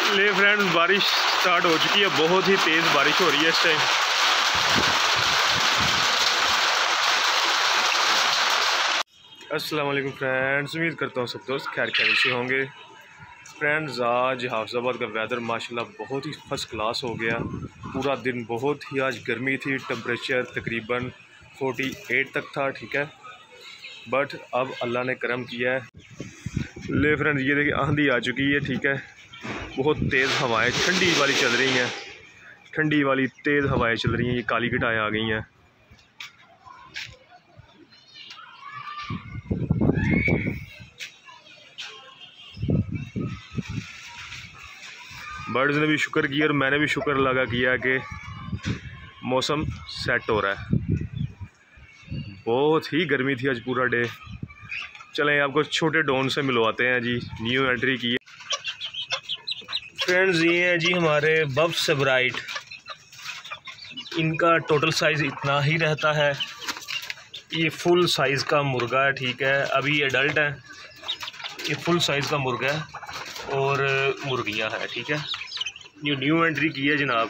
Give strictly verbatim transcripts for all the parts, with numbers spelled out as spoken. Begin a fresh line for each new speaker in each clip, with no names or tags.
ले फ्रेंड्स, बारिश स्टार्ट हो चुकी है, बहुत ही तेज़ बारिश हो रही है इस टाइम। अस्सलाम वालेकुम फ्रेंड्स, उम्मीद करता हूँ सब दोस्त खैर खैर से होंगे। फ्रेंड्स, आज हाफिज़ाबाद का वेदर माशाल्लाह बहुत ही फर्स्ट क्लास हो गया। पूरा दिन बहुत ही आज गर्मी थी, टेम्परेचर तकरीबन अड़तालीस तक था, ठीक है। बट अब अल्लाह ने करम किया है। ले फ्रेंड्स, ये देखिए आंधी आ चुकी है, ठीक है। बहुत तेज़ हवाएं ठंडी वाली चल रही हैं, ठंडी वाली तेज़ हवाएं चल रही हैं। ये काली घटाएँ आ गई हैं। बर्ड्स ने भी शुक्र किया और मैंने भी शुक्र लगा किया कि मौसम सेट हो रहा है। बहुत ही गर्मी थी आज पूरा डे। चलें आपको छोटे डॉन से मिलवाते हैं जी, न्यू एंट्री की है। फ्रेंड्स, ये हैं जी हमारे बफ सेब्राइट। इनका टोटल साइज़ इतना ही रहता है। ये फुल साइज़ का मुर्गा है, ठीक है। अभी ये एडल्ट है, ये फुल साइज़ का मुर्गा है और मुर्गियां हैं, ठीक है। ये न्यू एंट्री की है जनाब।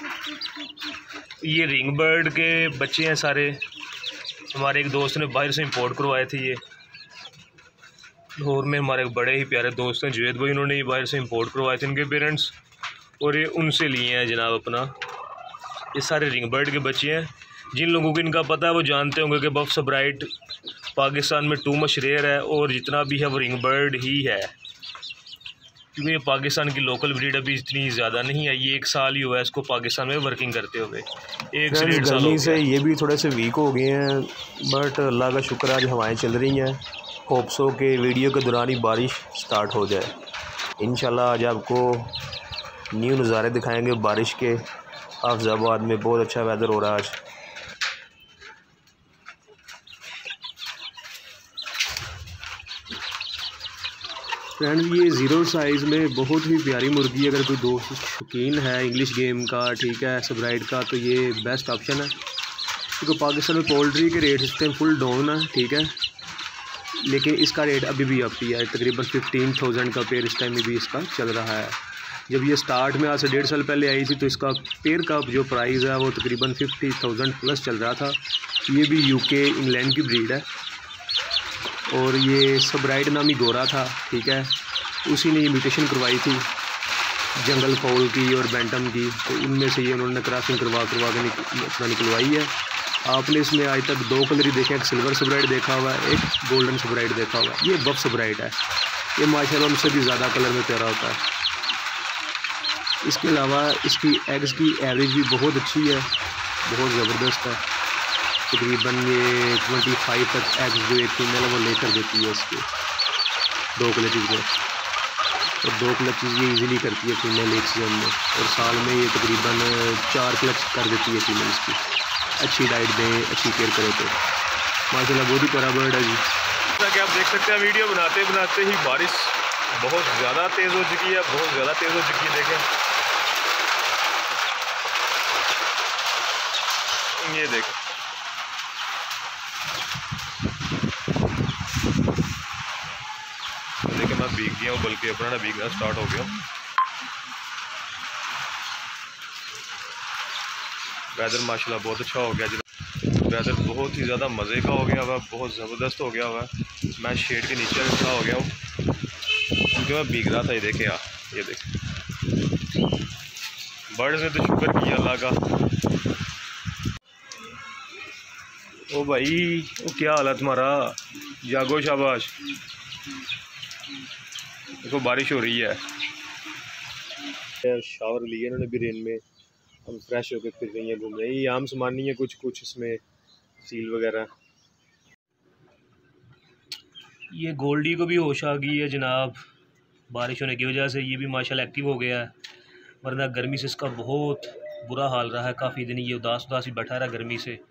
ये रिंग बर्ड के बच्चे हैं सारे। हमारे एक दोस्त ने बाहर से इंपोर्ट करवाए थे। ये लाहौर में हमारे बड़े ही प्यारे दोस्त हैं जुवेद भाई, उन्होंने ये बाहर से इंपोर्ट करवाए थे इनके पेरेंट्स, और ये उनसे लिए हैं जनाब अपना। ये सारे रिंग बर्ड के बच्चे हैं। जिन लोगों को इनका पता है वो जानते होंगे कि बफ सेब्राइट पाकिस्तान में टू मच रेयर है, और जितना भी है वो रिंग बर्ड ही है, क्योंकि ये पाकिस्तान की लोकल ब्रीड अभी इतनी ज़्यादा नहीं है। ये एक साल ही हुआ है इसको पाकिस्तान में वर्किंग करते हुए, एक से डेढ़ साल हो
से ये भी थोड़े से वीक हो गए हैं, बट अल्लाह का शुक्र आज हवाएं चल रही हैं। होप्स हो के वीडियो के दौरान ही बारिश स्टार्ट हो जाए इंशाल्लाह। आज आपको न्यू नज़ारे दिखाएंगे बारिश के। हाफिज़ाबाद में बहुत अच्छा वेदर हो रहा है आज। फ्रेंड्स, ये ज़ीरो साइज़ में बहुत ही प्यारी मुर्गी, अगर कोई दोस्त शौकीन है इंग्लिश गेम का, ठीक है, सेब्राइट का, तो ये बेस्ट ऑप्शन है। क्योंकि पाकिस्तान में पोल्ट्री के रेट इस टाइम फुल डाउन है, ठीक है, लेकिन इसका रेट अभी भी अप ही है। तकरीबन फिफ्टीन थाउजेंड का पेयर इस टाइम में भी इसका चल रहा है। जब ये स्टार्ट में आज से डेढ़ साल पहले आई थी तो इसका पेयर का जो प्राइस है वो तकरीबन फिफ्टी थाउजेंड प्लस चल रहा था। ये भी यूके इंग्लैंड की ब्रीड है और ये सेब्राइट नामी गोरा था, ठीक है। उसी ने ये म्यूटेशन करवाई थी जंगल फाउल की और बैंटम की, तो उनमें से ये उन्होंने क्रॉसिंग करवा करवा के निक, अपना निकलवाई है। आपने इसमें आज तक दो कलर ही देखे, एक सिल्वर सेब्राइट देखा हुआ है, एक गोल्डन सेब्राइट देखा हुआ है। ये बफ सेब्राइट है। ये माशाल्लाह उनसे भी ज़्यादा कलर में प्यारा होता है। इसके अलावा इसकी एग्स की एवरेज भी बहुत अच्छी है, बहुत ज़बरदस्त है। तकरीबन ये पच्चीस तक एग्स जो एक फीमेल है वो लेकर देती है इसके दो क्लचेज में, और दो क्लचेज ये इजीली करती है फीमेल एक सीजन में, और साल में ये तकरीबन चार क्लच कर देती है फीमेल इसकी। अच्छी डाइट दें, अच्छी केयर करें तो माशाल्लाह बहुत ही प्यारा बर्ड है जी।
जैसा कि आप देख सकते हैं, वीडियो बनाते बनाते ही बारिश बहुत ज़्यादा तेज़ हो चुकी है, बहुत ज़्यादा तेज़ हो चुकी है। देखें, ये देखें, देखिए मैं भीग गया हूँ, बल्कि अपना ना भीगना स्टार्ट हो गया। वेदर माशाल्लाह बहुत अच्छा हो गया जी। वेदर बहुत ही ज़्यादा मज़े का हो गया हुआ, बहुत ज़बरदस्त हो गया हुआ। मैं शेड के नीचे खड़ा हो गया हूँ क्योंकि मैं भीग रहा था। ये देखे यार, ये देखें, बर्ड्स ने तो शुक्र किया अल्लाह का। ओ भाई, ओ क्या हालत तुम्हारा, जागो शाबाश। देखो बारिश हो रही है, शावर लिए इन्होंने भी रेन में। हम फ्रेश होकर फिर रही हैं, घूम रहे हैं। ये आम सामान नहीं है, कुछ कुछ इसमें सील वगैरह। ये गोल्डी को भी होश आ गई है जनाब, बारिश होने की वजह से ये भी माशाल्लाह एक्टिव हो गया है, वरना गर्मी से इसका बहुत बुरा हाल रहा है। काफ़ी दिन ये उदास उदास ही बैठा रहा गर्मी से।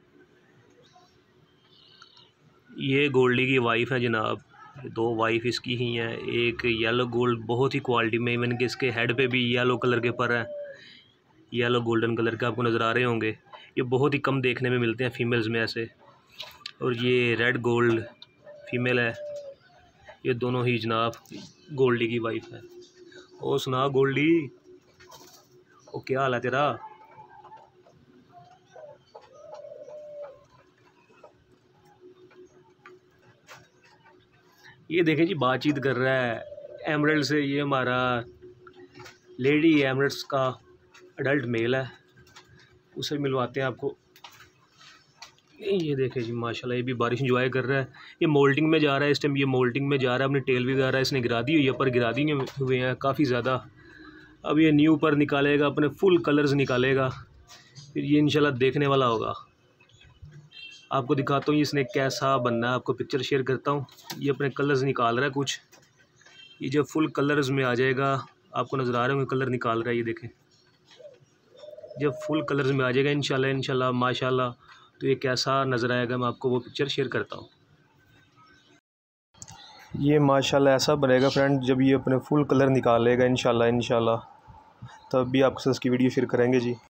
ये गोल्डी की वाइफ है जनाब, दो वाइफ इसकी ही हैं। एक येलो गोल्ड बहुत ही क्वालिटी में, इवन कि इसके हेड पे भी येलो कलर के पर हैं, येलो गोल्डन कलर के आपको नज़र आ रहे होंगे। ये बहुत ही कम देखने में मिलते हैं फीमेल्स में ऐसे। और ये रेड गोल्ड फीमेल है। ये दोनों ही जनाब गोल्डी की वाइफ है। ओ सुना गोल्डी, ओ क्या हाल है तेरा? ये देखें जी बातचीत कर रहा है एमरल्ड से। ये हमारा लेडी एमरल्ड्स का अडल्ट मेल है, उसे मिलवाते हैं आपको। ये देखें जी माशाल्लाह, ये भी बारिश इंजॉय कर रहा है। ये मोल्टिंग में जा रहा है इस टाइम, ये मोल्टिंग में जा रहा है, अपनी टेल भी गा रहा है। इसने गिरा दी हुई है, पर गिरा दी हुए हैं काफ़ी ज़्यादा। अब ये न्यू पर निकालेगा, अपने फुल कलर्स निकालेगा, फिर ये इंशाल्लाह देखने वाला होगा। आपको दिखाता हूँ इसने कैसा बनना है, आपको पिक्चर शेयर करता हूँ। ये अपने कलर्स निकाल रहा है कुछ, ये जब फुल कलर्स में आ जाएगा, आपको नज़र आ रहे होंगे कलर निकाल रहा है। ये देखें, जब फुल कलर्स में आ जाएगा इंशाल्लाह इंशाल्लाह माशाल्लाह, तो ये कैसा नज़र आएगा, मैं आपको वो पिक्चर शेयर करता हूँ। ये माशाल्लाह ऐसा बनेगा फ्रेंड, जब ये अपने फुल कलर निकालेगा इंशाल्लाह इंशाल्लाह, तब भी आपके साथ इसकी वीडियो शेयर करेंगे जी।